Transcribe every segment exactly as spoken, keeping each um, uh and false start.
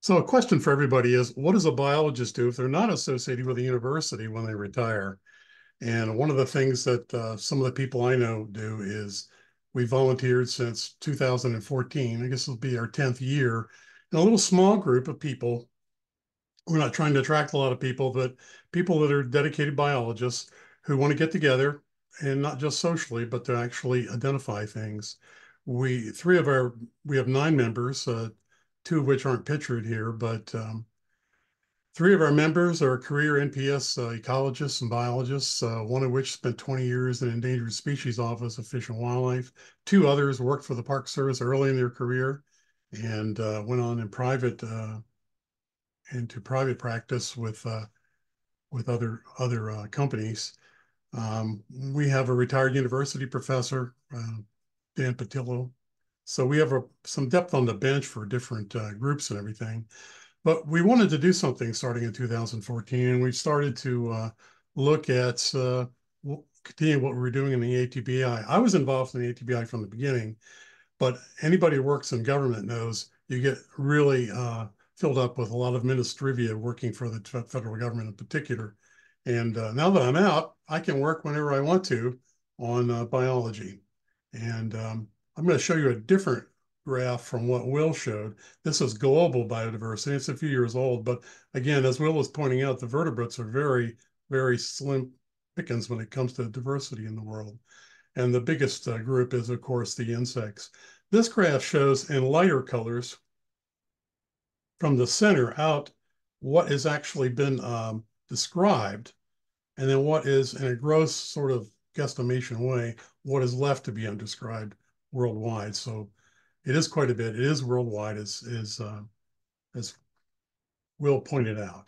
So a question for everybody is, what does a biologist do if they're not associated with a university when they retire? And one of the things that uh, some of the people I know do is we volunteered since two thousand fourteen. I guess it'll be our tenth year in a little small group of people. We're not trying to attract a lot of people, but people that are dedicated biologists who want to get together and not just socially, but to actually identify things. We three of our we have nine members, uh, two of which aren't pictured here, but um, three of our members are career N P S uh, ecologists and biologists, uh, one of which spent twenty years in Endangered Species Office of Fish and Wildlife. Two others worked for the Park Service early in their career and uh, went on in private uh, into private practice with uh, with other other uh, companies. Um, we have a retired university professor, uh, Dan Pittillo. So we have a, some depth on the bench for different uh, groups and everything. But we wanted to do something starting in two thousand fourteen, and we started to uh, look at uh, continuing what we were doing in the A T B I. I was involved in the A T B I from the beginning, but anybody who works in government knows you get really uh, filled up with a lot of ministrivia working for the federal government in particular. And uh, now that I'm out, I can work whenever I want to on uh, biology. And um, I'm going to show you a different graph from what Will showed. This is global biodiversity. It's a few years old, but again, as Will was pointing out, the vertebrates are very, very slim pickings when it comes to diversity in the world. And the biggest uh, group is, of course, the insects. This graph shows in lighter colors from the center out what has actually been um, described, and then what is, in a gross sort of guesstimation way, what is left to be undescribed worldwide. So it is quite a bit. It is worldwide, as, as, uh, as Will pointed out.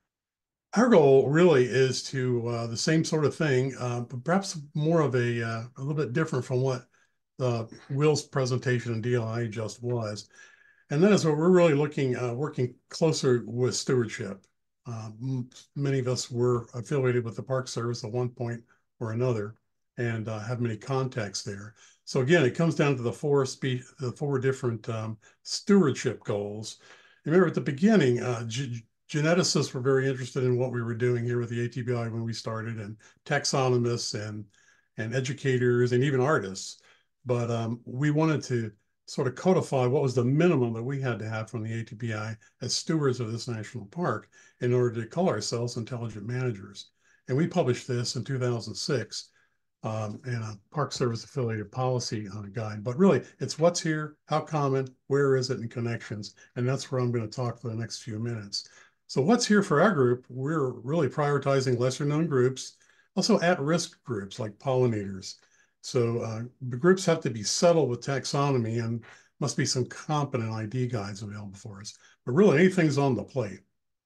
Our goal really is to uh, the same sort of thing, uh, but perhaps more of a, uh, a little bit different from what uh, Will's presentation in D L I just was. And that is what we're really looking, uh, working closer with stewardship. Uh, many of us were affiliated with the Park Service at one point or another and uh, have many contacts there. So again, it comes down to the four, spe the four different um, stewardship goals. Remember at the beginning, uh, geneticists were very interested in what we were doing here with the A T B I when we started, and taxonomists and, and educators and even artists. But um, we wanted to sort of codify what was the minimum that we had to have from the A T B I as stewards of this national park in order to call ourselves intelligent managers. And we published this in two thousand six um, in a Park Service affiliated policy uh, guide. But really, it's what's here, how common, where is it, and connections. And that's where I'm going to talk for the next few minutes. So what's here for our group? We're really prioritizing lesser known groups, also at-risk groups like pollinators. So uh, the groups have to be settled with taxonomy, and must be some competent I D guides available for us. But really, anything's on the plate.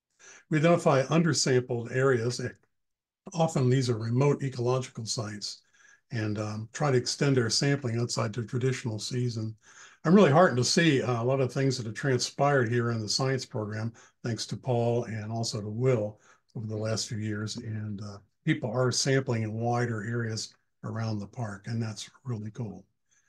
We identify undersampled areas. Often these are remote ecological sites, and um, try to extend our sampling outside the traditional season. I'm really heartened to see uh, a lot of things that have transpired here in the science program, thanks to Paul and also to Will over the last few years. And uh, people are sampling in wider areas around the park, and that's really cool.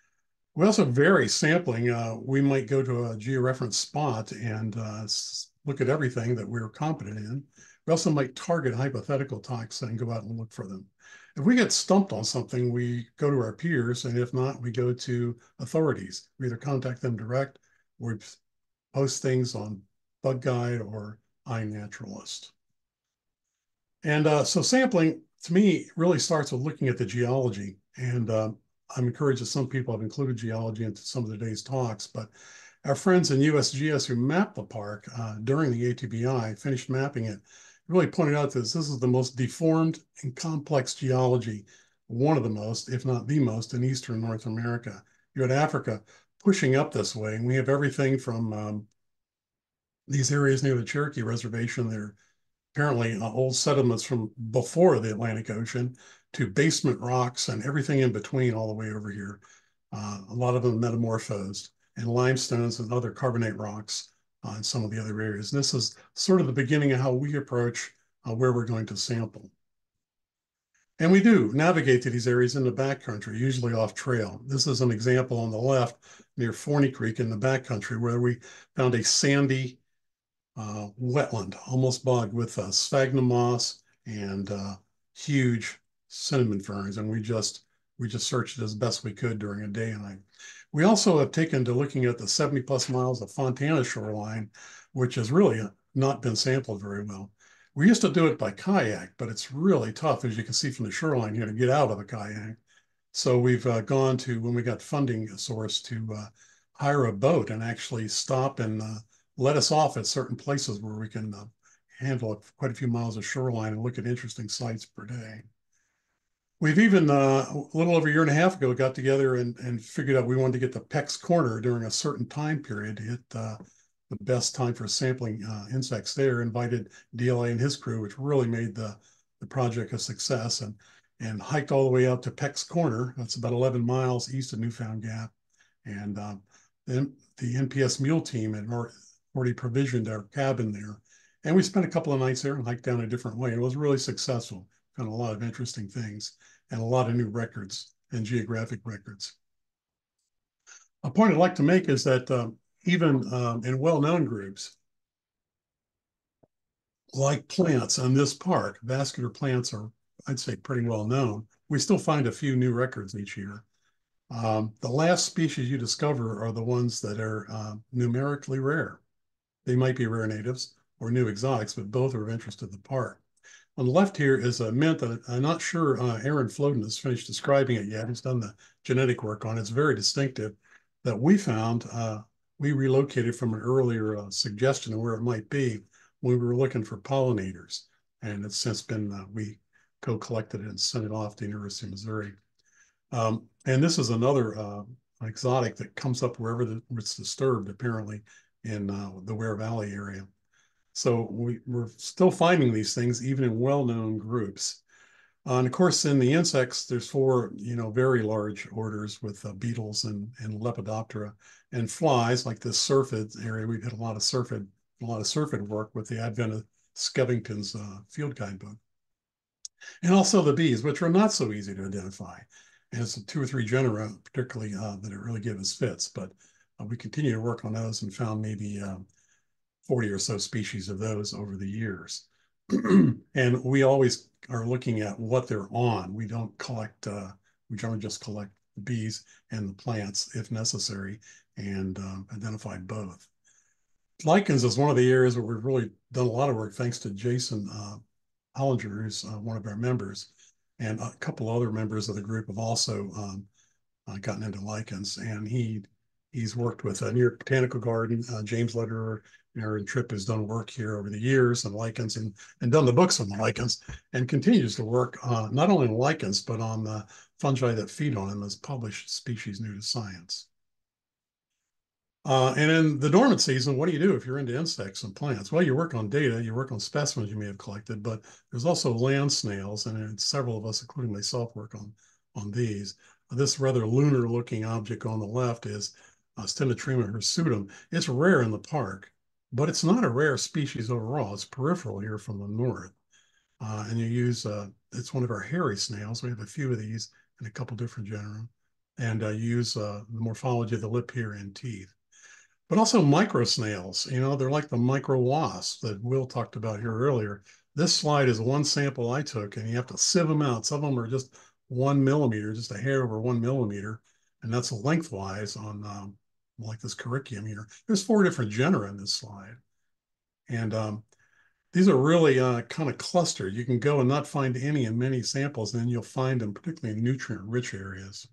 We also vary sampling. Uh, we might go to a georeference spot and uh, look at everything that we're competent in. We also might target hypothetical talks and go out and look for them. If we get stumped on something, we go to our peers, and if not, we go to authorities. We either contact them direct, or we post things on Bug Guide or iNaturalist. And uh, so sampling, to me, really starts with looking at the geology. And uh, I'm encouraged that some people have included geology into some of today's talks, but our friends in U S G S who mapped the park uh, during the A T B I, finished mapping it, really pointed out that this is the most deformed and complex geology, one of the most, if not the most, in Eastern North America. You had Africa pushing up this way, and we have everything from um, these areas near the Cherokee Reservation. They're apparently uh, old sediments from before the Atlantic Ocean, to basement rocks and everything in between all the way over here. Uh, a lot of them metamorphosed, and limestones and other carbonate rocks uh, in some of the other areas. And this is sort of the beginning of how we approach uh, where we're going to sample. And we do navigate to these areas in the backcountry, usually off trail. This is an example on the left near Forney Creek in the backcountry, where we found a sandy uh, wetland, almost bogged with uh, sphagnum moss and uh, huge cinnamon ferns. And we just we just searched it as best we could during a day and night. We also have taken to looking at the seventy plus miles of Fontana shoreline, which has really not been sampled very well. We used to do it by kayak, but it's really tough, as you can see from the shoreline here, to get out of a kayak. So we've uh, gone to, when we got funding source, to uh, hire a boat and actually stop and uh, let us off at certain places where we can uh, handle quite a few miles of shoreline and look at interesting sites per day. We've even, uh, a little over a year and a half ago, got together and, and figured out we wanted to get to Peck's Corner during a certain time period to hit uh, the best time for sampling uh, insects there, invited D L A and his crew, which really made the, the project a success, and, and hiked all the way out to Peck's Corner. That's about eleven miles east of Newfound Gap. And um, then the N P S mule team had already provisioned our cabin there. And we spent a couple of nights there and hiked down a different way. It was really successful. Found a lot of interesting things and a lot of new records and geographic records. A point I'd like to make is that um, even um, in well-known groups, like plants in this park, vascular plants are, I'd say, pretty well known. We still find a few new records each year. Um, the last species you discover are the ones that are uh, numerically rare. They might be rare natives or new exotics, but both are of interest to the park. On the left here is a mint that I'm not sure uh, Aaron Floden has finished describing it yet. He's done the genetic work on it. It's very distinctive that we found. Uh, we relocated from an earlier uh, suggestion of where it might be when we were looking for pollinators. And it's since been, uh, we co-collected it and sent it off to the University of Missouri. Um, and this is another uh, exotic that comes up wherever the, it's disturbed, apparently, in uh, the Ware Valley area. So we, we're still finding these things even in well-known groups. Uh, and of course, in the insects, there's four, you know, very large orders with uh, beetles and, and Lepidoptera, and flies like this syrphid area. We've had a lot of syrphid, a lot of syrphid work with the advent of Skevington's uh, field guidebook. And also the bees, which are not so easy to identify. And it's two or three genera, particularly uh, that really give us fits. But uh, we continue to work on those and found maybe um, forty or so species of those over the years. And we always are looking at what they're on. We don't collect, uh, we generally just collect the bees and the plants if necessary, and um, identify both. Lichens is one of the areas where we've really done a lot of work thanks to Jason uh, Hollinger, who's uh, one of our members, and a couple other members of the group have also um, uh, gotten into lichens. And he he's worked with uh, New York Botanical Garden. Uh, James Lederer and Aaron Tripp has done work here over the years on lichens, and, and done the books on the lichens, and continues to work uh, not only on lichens, but on the fungi that feed on them as published species new to science. Uh, and in the dormant season, what do you do if you're into insects and plants? Well, you work on data, you work on specimens you may have collected, but there's also land snails, and several of us, including myself, work on, on these. This rather lunar-looking object on the left is uh, Stenotrimma hirsutum. It's rare in the park, but it's not a rare species overall. It's peripheral here from the north. Uh, and you use, uh, it's one of our hairy snails. We have a few of these in a couple different genera. And uh, you use uh, the morphology of the lip here and teeth. But also micro snails, you know, they're like the micro wasps that Will talked about here earlier. This slide is one sample I took, and you have to sieve them out. Some of them are just one millimeter, just a hair over one millimeter, and that's lengthwise on um, like this curriculum here. There's four different genera in this slide. And um, these are really uh, kind of clustered. You can go and not find any in many samples, and then you'll find them particularly in nutrient-rich areas.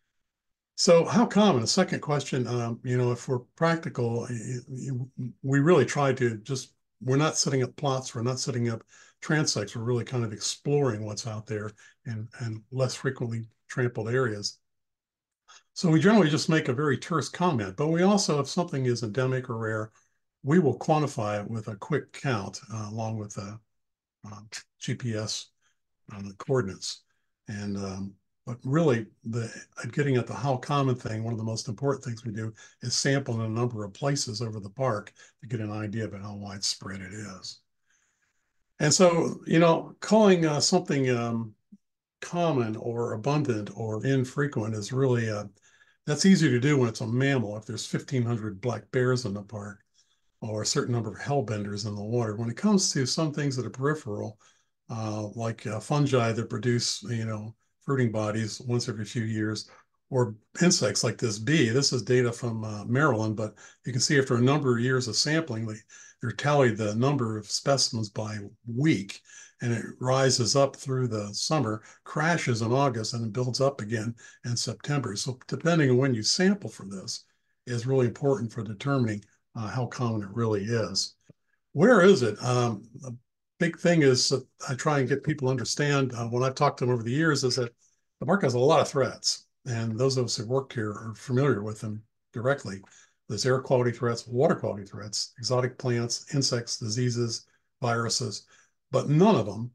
So how common? A second question, um, you know, if we're practical, we really try to just, we're not setting up plots, we're not setting up transects, we're really kind of exploring what's out there in, in less frequently trampled areas. So we generally just make a very terse comment, but we also, if something is endemic or rare, we will quantify it with a quick count uh, along with a uh, G P S uh, coordinates. And um, But really, the getting at the how common thing, one of the most important things we do is sample in a number of places over the park to get an idea of how widespread it is. And so, you know, calling uh, something um, common or abundant or infrequent is really, uh, that's easy to do when it's a mammal. If there's fifteen hundred black bears in the park, or a certain number of hellbenders in the water. When it comes to some things that are peripheral, uh, like uh, fungi that produce, you know, fruiting bodies once every few years, or insects like this bee. This is data from uh, Maryland, but you can see after a number of years of sampling, they, they're tallied the number of specimens by week, and it rises up through the summer, crashes in August, and it builds up again in September. So depending on when you sample for this is really important for determining uh, how common it really is. Where is it? Um, a big thing is that I try and get people to understand uh, when I've talked to them over the years is that the park has a lot of threats. And those of us who worked here are familiar with them directly. There's air quality threats, water quality threats, exotic plants, insects, diseases, viruses, but none of them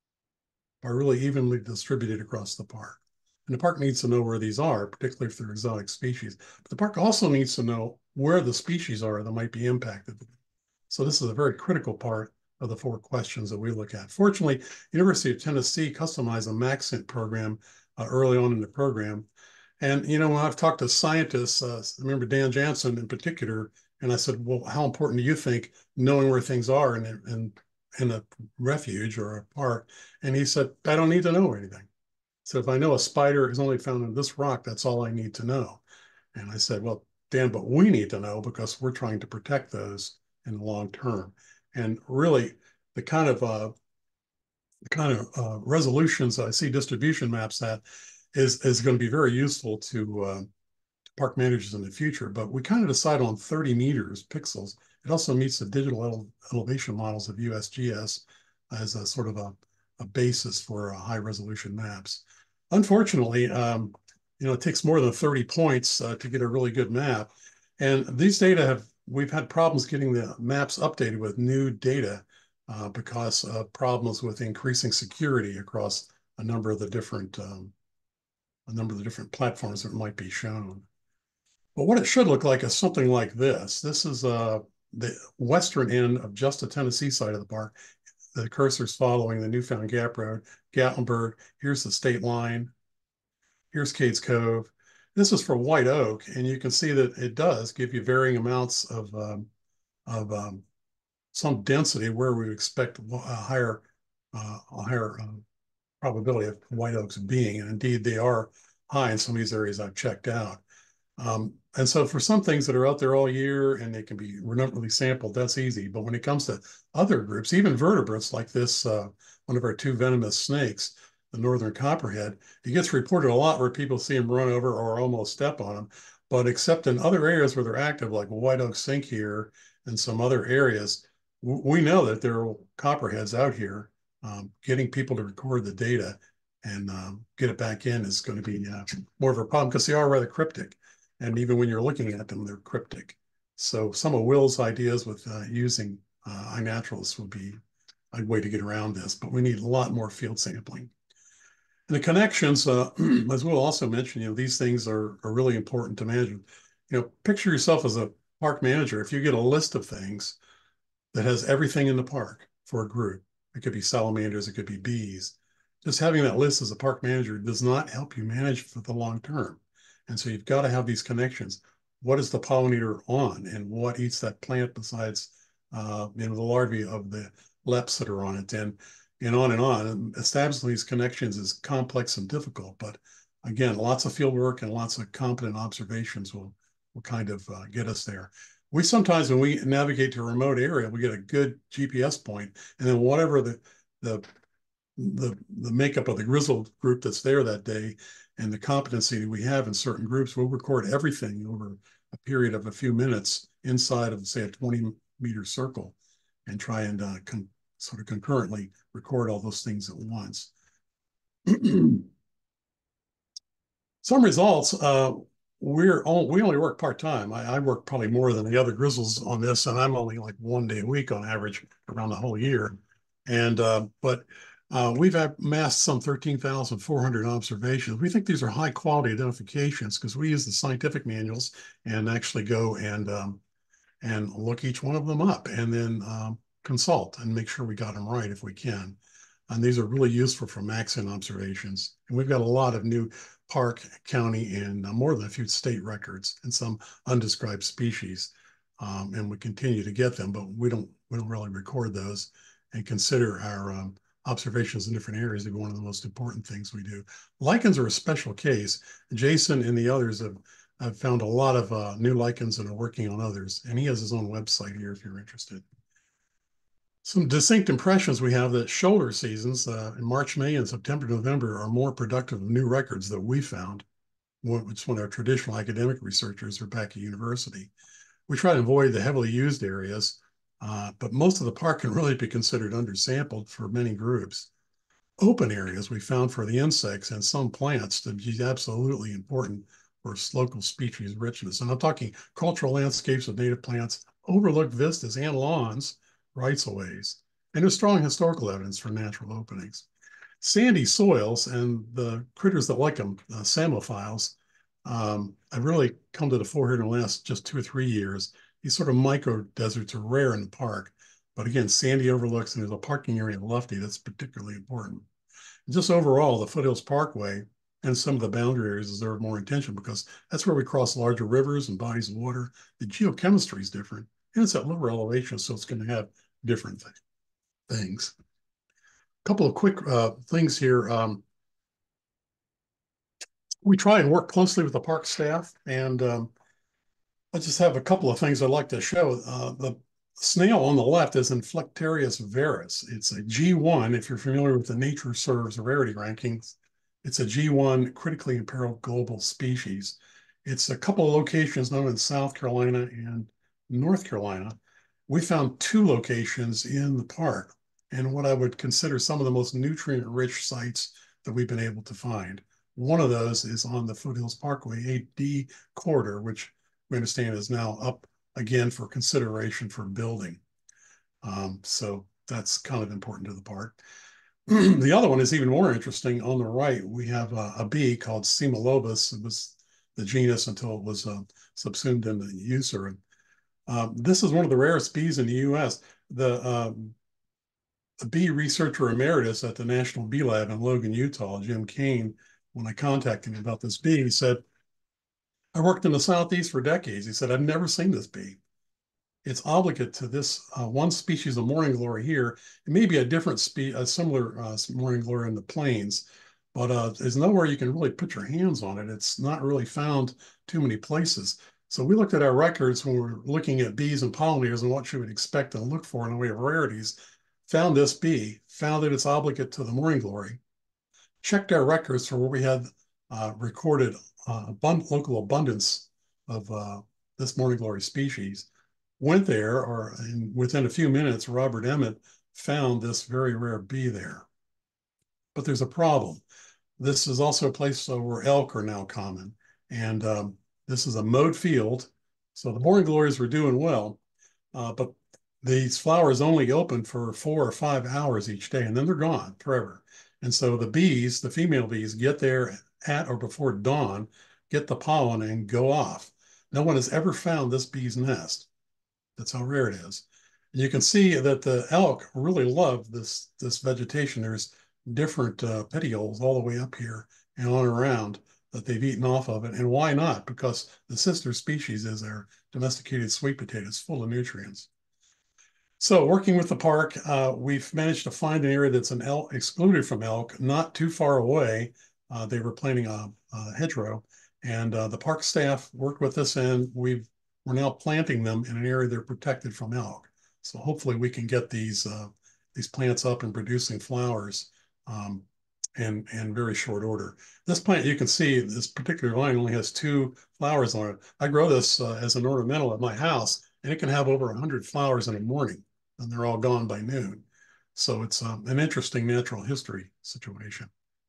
are really evenly distributed across the park. And the park needs to know where these are, particularly if they're exotic species. But the park also needs to know where the species are that might be impacted. So this is a very critical part of the four questions that we look at. Fortunately, University of Tennessee customized a MaxEnt program uh, early on in the program. And, you know, when I've talked to scientists, uh, I remember Dan Jansen in particular, and I said, well, how important do you think knowing where things are in, in, in a refuge or a park? And he said, I don't need to know anything. So if I know a spider is only found in this rock, that's all I need to know. And I said, well, Dan, but we need to know because we're trying to protect those in the long term. And really, the kind of uh, the kind of uh, resolutions I see distribution maps at is is going to be very useful to, uh, to park managers in the future. But we kind of decide on thirty meters pixels. It also meets the digital ele elevation models of U S G S as a sort of a, a basis for uh, high resolution maps. Unfortunately, um, you know, it takes more than thirty points uh, to get a really good map. And these data have, we've had problems getting the maps updated with new data uh, because of problems with increasing security across a number of the different, um, a number of the different platforms that might be shown. But what it should look like is something like this. This is uh, the western end of just the Tennessee side of the park. The cursor's following the Newfound Gap Road, Gatlinburg. Here's the state line. Here's Cades Cove. This is for White Oak, and you can see that it does give you varying amounts of, um, of um, some density where we expect a higher, uh, a higher uh, probability of white oaks being, and indeed they are high in some of these areas I've checked out. Um, and so for some things that are out there all year and they can be not really sampled, that's easy. But when it comes to other groups, even vertebrates like this, uh, one of our two venomous snakes, the northern copperhead, it gets reported a lot where people see them run over or almost step on them. But except in other areas where they're active, like White Oak Sink here and some other areas, we know that there are copperheads out here. Um, getting people to record the data and um, get it back in is going to be uh, more of a problem because they are rather cryptic. And even when you're looking at them, they're cryptic. So some of Will's ideas with uh, using uh, iNaturalist would be a way to get around this, but we need a lot more field sampling. And the connections, uh, as Will also mentioned, you know, these things are, are really important to manage. You know, picture yourself as a park manager. If you get a list of things that has everything in the park for a group, it could be salamanders, it could be bees. Just having that list as a park manager does not help you manage for the long term. And so you've got to have these connections. What is the pollinator on and what eats that plant besides uh, you know, the larvae of the leps that are on it, and, and on and on. And establishing these connections is complex and difficult, but again, lots of field work and lots of competent observations will, will kind of uh, get us there. We sometimes, when we navigate to a remote area, we get a good G P S point, and then whatever the the the, the makeup of the GRISLD group that's there that day and the competency that we have in certain groups, we'll record everything over a period of a few minutes inside of, say, a twenty meter circle and try and uh, sort of concurrently record all those things at once. Some results. Uh, we're all, we only work part-time. I, I work probably more than the other grizzles on this, and I'm only like one day a week on average around the whole year. And uh, but uh, we've amassed some thirteen thousand four hundred observations. We think these are high quality identifications because we use the scientific manuals and actually go and um, and look each one of them up and then um, consult and make sure we got them right if we can. And these are really useful for MaxEnt observations. And we've got a lot of new park, county, and uh, more than a few state records and some undescribed species. um, and we continue to get them, but we don't we don't really record those and consider our um, observations in different areas to be one of the most important things we do. Lichens are a special case. Jason and the others have, have found a lot of uh, new lichens and are working on others, and he has his own website here if you're interested. Some distinct impressions we have that shoulder seasons uh, in March, May, and September, November are more productive of new records that we found, which when our traditional academic researchers are back at university. We try to avoid the heavily used areas, uh, but most of the park can really be considered undersampled for many groups. Open areas we found for the insects and some plants to be absolutely important for local species richness. And I'm talking cultural landscapes of native plants, overlooked vistas and lawns, rights-of-ways, and there's strong historical evidence for natural openings. Sandy soils and the critters that like them, uh, samophiles, um, have really come to the fore here in the last just two or three years. These sort of micro deserts are rare in the park, but again, sandy overlooks, and there's a parking area in Lufty that's particularly important. And just overall, the Foothills Parkway and some of the boundary areas deserve more attention because that's where we cross larger rivers and bodies of water. The geochemistry is different, and it's at lower elevation, so it's going to have different th things. A couple of quick uh, things here. Um, we try and work closely with the park staff, and um, I just have a couple of things I'd like to show. Uh, the snail on the left is Inflectarius verus. It's a G one, if you're familiar with the Nature Serves rarity rankings. It's a G one critically imperiled global species. It's a couple of locations known in South Carolina and North Carolina. We found two locations in the park, and what I would consider some of the most nutrient-rich sites that we've been able to find. One of those is on the Foothills Parkway eight D corridor, which we understand is now up again for consideration for building. Um, so that's kind of important to the park. The other one is even more interesting. On the right, we have a, a bee called Cimolobus. It was the genus until it was uh, subsumed into Eucerin. Um, this is one of the rarest bees in the U S. The, um, the bee researcher emeritus at the National Bee Lab in Logan, Utah, Jim Kane, when I contacted him about this bee, he said, I worked in the Southeast for decades. He said, I've never seen this bee. It's obligate to this uh, one species of morning glory here. It may be a different species, a similar uh, morning glory in the plains, but uh, there's nowhere you can really put your hands on it. It's not really found too many places. So we looked at our records when we were looking at bees and pollinators and what you would expect and look for in the way of rarities, found this bee, found that it's obligate to the morning glory, checked our records for where we had uh, recorded uh, abund local abundance of uh, this morning glory species, went there, or in, within a few minutes, Robert Emmott found this very rare bee there. But there's a problem. This is also a place where elk are now common. And um, this is a mowed field. So the morning glories were doing well, uh, but these flowers only open for four or five hours each day, and then they're gone forever. And so the bees, the female bees, get there at or before dawn, get the pollen, and go off. No one has ever found this bee's nest. That's how rare it is. And you can see that the elk really love this, this vegetation. There's different uh, petioles all the way up here and on around that they've eaten off of it. And why not? Because the sister species is our domesticated sweet potato. It's full of nutrients. So working with the park, uh, we've managed to find an area that's an elk, excluded from elk, not too far away. Uh, they were planting a, a hedgerow, and uh, the park staff worked with us, and we've, we're now planting them in an area they're protected from elk. So hopefully we can get these, uh, these plants up and producing flowers um, in, in very short order. This plant, you can see, this particular line only has two flowers on it. I grow this uh, as an ornamental at my house, and it can have over one hundred flowers in a morning, and they're all gone by noon. So it's um, an interesting natural history situation.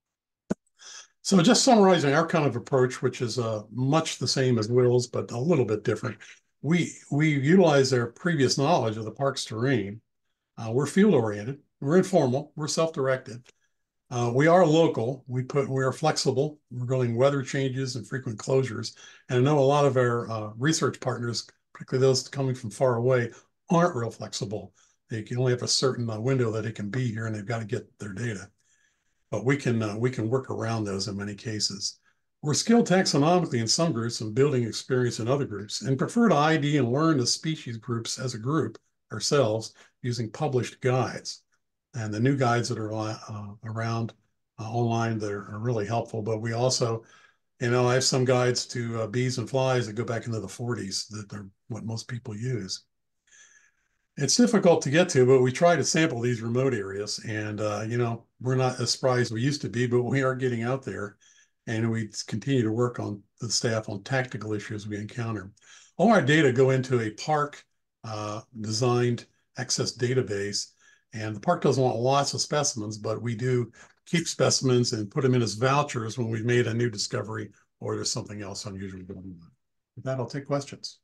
So just summarizing our kind of approach, which is uh, much the same as Will's, but a little bit different. We, we utilize our previous knowledge of the park's terrain. Uh, we're field-oriented, we're informal, we're self-directed. Uh, we are local, we put, we are flexible, we're going weather changes and frequent closures. And I know a lot of our uh, research partners, particularly those coming from far away, aren't real flexible. They can only have a certain uh, window that it can be here, and they've got to get their data. But we can uh, we can work around those in many cases. We're skilled taxonomically in some groups and building experience in other groups, and prefer to I D and learn the species groups as a group ourselves using published guides. And the new guides that are uh, around uh, online that are, are really helpful. But we also, you know, I have some guides to uh, bees and flies that go back into the forties that are what most people use. It's difficult to get to, but we try to sample these remote areas. And, uh, you know, we're not as spry as we used to be, but we are getting out there. And we continue to work on the staff on tactical issues we encounter. All our data go into a park uh, designed access database. And the park doesn't want lots of specimens, but we do keep specimens and put them in as vouchers when we've made a new discovery or there's something else unusual going on. With that, I'll take questions.